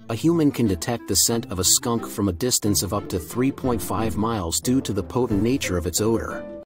A human can detect the scent of a skunk from a distance of up to 3.5 miles due to the potent nature of its odor.